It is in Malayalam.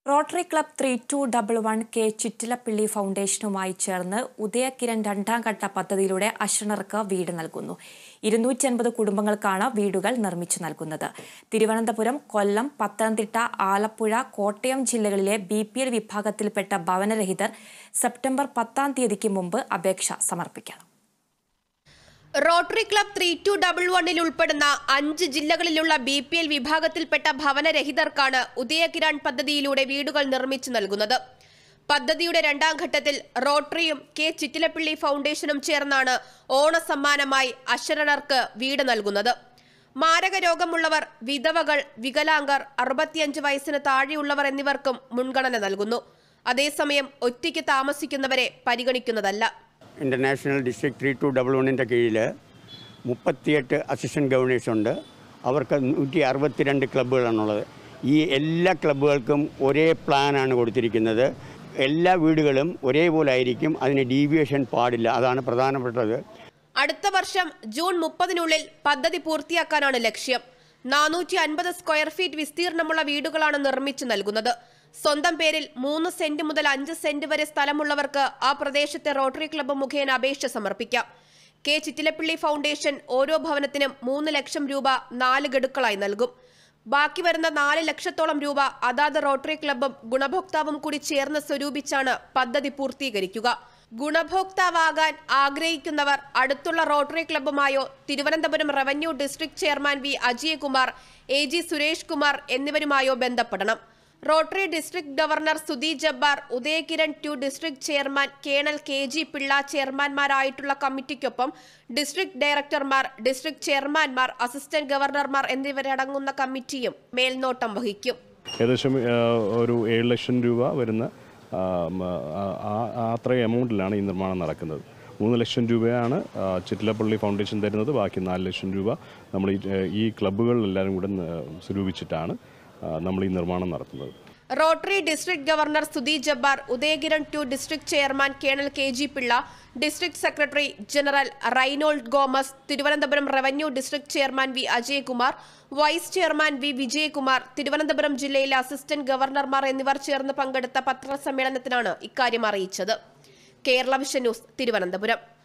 റോട്ടറി ക്ലബ് 3211 കെ ചിറ്റിലപ്പിള്ളി ഫൗണ്ടേഷനുമായി ചേർന്ന് ഉദയകിരൺ രണ്ടാം ഘട്ട പദ്ധതിയിലൂടെ അശരണർക്ക് വീട് നൽകുന്നു. 250 കുടുംബങ്ങൾക്കാണ് വീടുകൾ നിർമ്മിച്ചു നൽകുന്നത്. തിരുവനന്തപുരം, കൊല്ലം, പത്തനംതിട്ട, ആലപ്പുഴ, കോട്ടയം ജില്ലകളിലെ BPL വിഭാഗത്തിൽപ്പെട്ട ഭവനരഹിതർ സെപ്റ്റംബർ 10-ാം തീയതിക്ക് മുമ്പ് അപേക്ഷ സമർപ്പിക്കണം. റോട്ടറി ക്ലബ് 3211 ഉൾപ്പെടുന്ന 5 ജില്ലകളിലുള്ള BPL വിഭാഗത്തിൽപ്പെട്ട ഭവനരഹിതർക്കാണ് ഉദയകിരൺ പദ്ധതിയിലൂടെ വീടുകൾ നിർമ്മിച്ചു നൽകുന്നത്. പദ്ധതിയുടെ രണ്ടാം ഘട്ടത്തിൽ റോട്ടറിയും കെ ചിറ്റിലപ്പിള്ളി ഫൗണ്ടേഷനും ചേർന്നാണ് ഓണസമ്മാനമായി അശരണർക്ക് വീട് നൽകുന്നത്. മാരക രോഗമുള്ളവർ, വിധവകൾ, വികലാംഗർ, 65 വയസ്സിന് താഴെയുള്ളവർ എന്നിവർക്കും മുൻഗണന നൽകുന്നു. അതേസമയം ഒറ്റയ്ക്ക് താമസിക്കുന്നവരെ പരിഗണിക്കുന്നതല്ല. ഇന്റർനാഷണൽ ഡിസ്ട്രിക്ട് 3211 കീഴിൽ 38 അസിസ്റ്റന്റ് ഗവർണേഴ്സ് ഉണ്ട്. അവർക്ക് 162 ക്ലബ്ബുകളാണുള്ളത്. ഈ എല്ലാ ക്ലബ്ബുകൾക്കും ഒരേ പ്ലാനാണ് കൊടുത്തിരിക്കുന്നത്. എല്ലാ വീടുകളും ഒരേപോലെ ആയിരിക്കും. അതിന് ഡീവിയേഷൻ പാടില്ല. അതാണ് പ്രധാനപ്പെട്ടത്. അടുത്ത വർഷം ജൂൺ 30-നുള്ളിൽ പദ്ധതി പൂർത്തിയാക്കാനാണ് ലക്ഷ്യം. 450 സ്ക്വയർ ഫീറ്റ് വിസ്തീർണമുള്ള വീടുകളാണ് നിർമ്മിച്ചു നൽകുന്നത്. സ്വന്തം പേരിൽ 3 സെന്റ് മുതൽ 5 സെന്റ് വരെ സ്ഥലമുള്ളവർക്ക് ആ പ്രദേശത്തെ റോട്ടറി ക്ലബ്ബ് മുഖേന അപേക്ഷ സമർപ്പിക്കാം. കെ ചിറ്റിലപ്പിള്ളി ഫൗണ്ടേഷൻ ഓരോ ഭവനത്തിനും 3 ലക്ഷം രൂപ 4 ഗഡുക്കളായി നൽകും. ബാക്കി വരുന്ന 4 ലക്ഷത്തോളം രൂപ അതാത് റോട്ടറി ക്ലബ്ബും ഗുണഭോക്താവും കൂടി ചേർന്ന് സ്വരൂപിച്ചാണ് പദ്ധതി പൂർത്തീകരിക്കുക. ഗുണഭോക്താവാകാൻ ആഗ്രഹിക്കുന്നവർ അടുത്തുള്ള റോട്ടറി ക്ലബ്ബുമായോ Thiruvananthapuram revenue district chairman V Ajayakumar, AG Suresh Kumar എന്നിവരുമായോ ബന്ധപ്പെടണം. Rotary district governor Sudhi Jabbar, Udayakiran 2 district chairman colonel KG Pillai ചെയർമാൻമാരായിട്ടുള്ള കമ്മിറ്റിക്കൊപ്പം ഡിസ്ട്രിക്ട് ഡയറക്ടർമാർ, ഡിസ്ട്രിക്ട് ചെയർമാൻമാർ, അസിസ്റ്റന്റ് ഗവർണർമാർ എന്നിവരടങ്ങുന്ന കമ്മിറ്റിയും മേൽനോട്ടം വഹിക്കും. ഏകദേശം ഒരു 7 ലക്ഷം രൂപ വരുന്ന അത്രയും എമൗണ്ടിലാണ് ഈ നിർമ്മാണം നടക്കുന്നത്. 3 ലക്ഷം രൂപയാണ് ചിറ്റിലപ്പള്ളി ഫൗണ്ടേഷൻ തരുന്നത്. ബാക്കി 4 ലക്ഷം രൂപ നമ്മൾ ഈ ക്ലബ്ബുകളിലെല്ലാവരും കൂടെ സ്വരൂപിച്ചിട്ടാണ് നമ്മൾ ഈ നിർമ്മാണം നടത്തുന്നത്. Rotary district governor Sudhi Jabbar, Udayakiran 2 district chairman colonel KG Pillai, district secretary general Reynold Gomez, Thiruvananthapuram revenue district chairman V Ajayakumar, vice chairman V Vijayakumar, Thiruvananthapuram ജില്ലയിലെ അസിസ്റ്റന്റ് ഗവർണർമാർ എന്നിവർ ചേർന്ന് പങ്കെടുത്ത പത്രസമ്മേളനത്തിനാണ് ഇക്കാര്യം അറിയിച്ചത്. Kerala vision news, Thiruvananthapuram.